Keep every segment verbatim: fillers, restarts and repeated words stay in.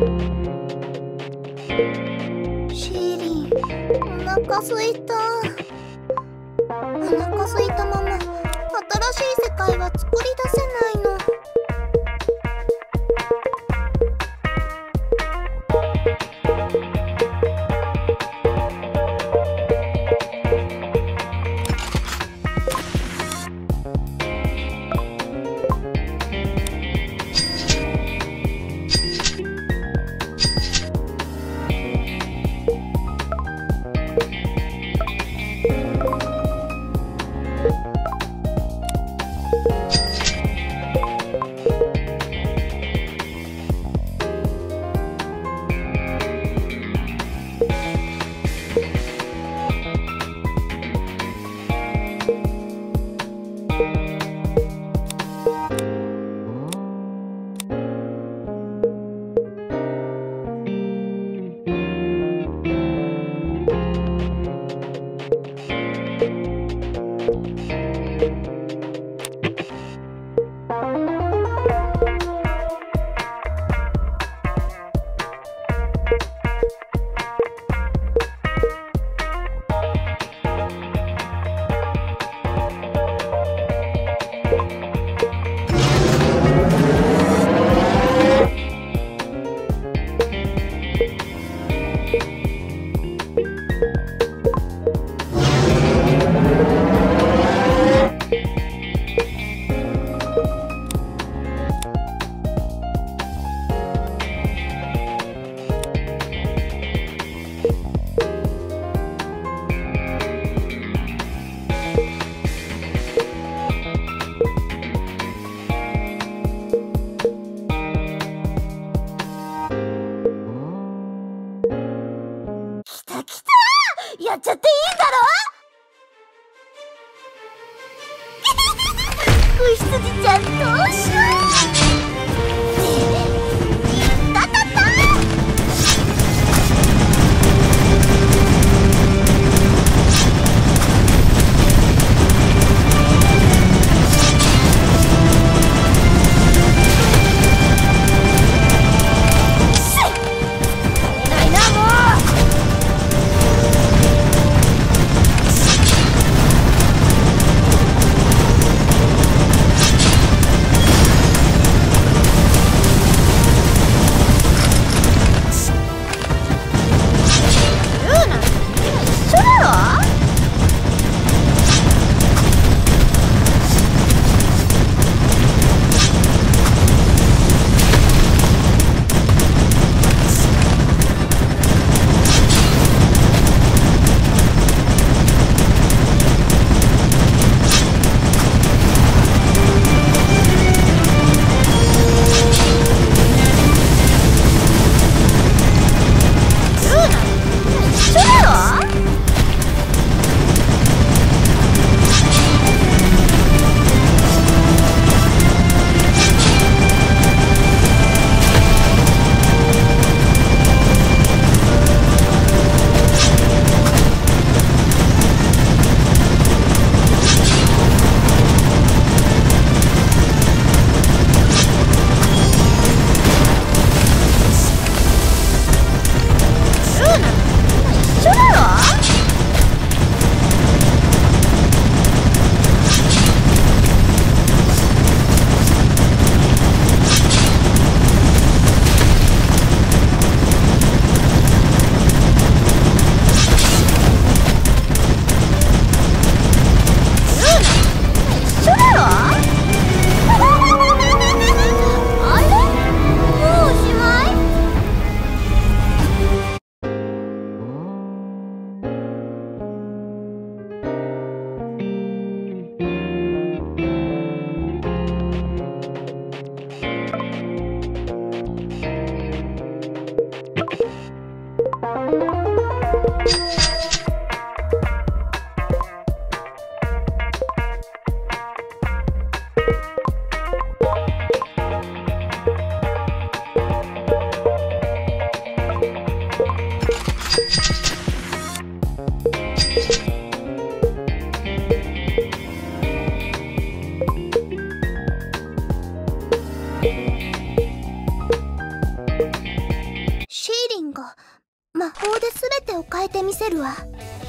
シーリン、お腹すいた。お腹すいたまま新しい世界は作り出せないの。やっちゃっていいんだろ。子羊ちゃんどうしよう。いったたった魔法で全てを変えてみせるわ。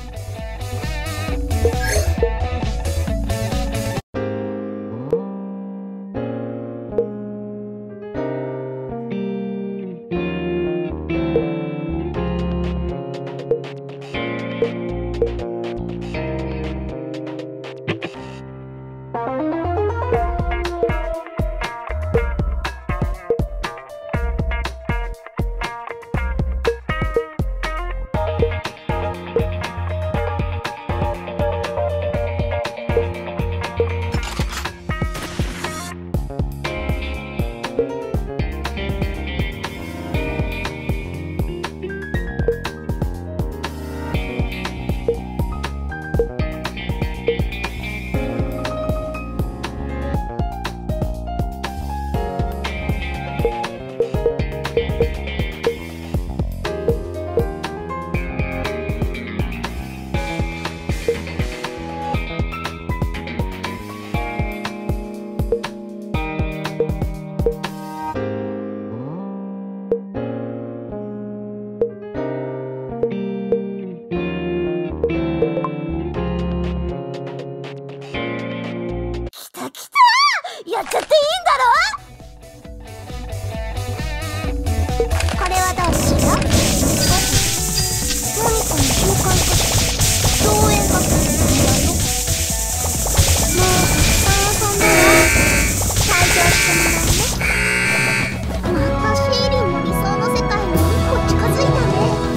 やっちゃっていいんだろ。これはどうしよう。モニカの交換か造園学の問題よ。もうたくさん遊んだら退場してもらうね。またシーリンの理想の世界に一歩近づいたね。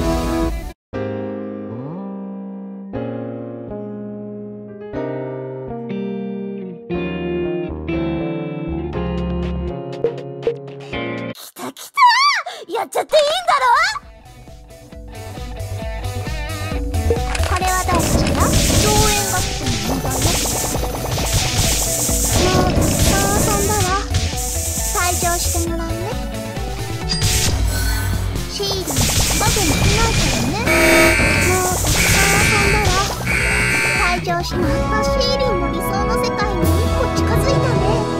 やっちゃっていいんだろ。これはどうしよう。造園学校の問題よ。もうたくさん遊んだら退場してもらうね。シーリンバグも来ないからね。もうたくさん遊んだら退場しまったシーリンの理想の世界に一歩近づいたね。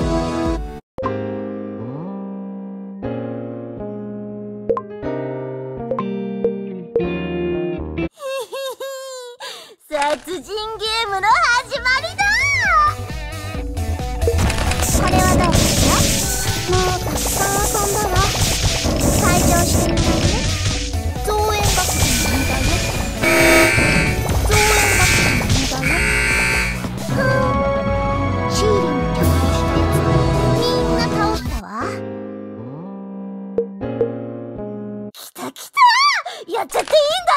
殺人ゲームの始まりだ。これはどうしよう。もうたくさん遊んだら退場してもらうね。造園学校の問題よ。造園学校の問題よ。ふん、シーリンの邪魔をしたやつみんな倒したわ。来た来た、やっちゃっていいんだ。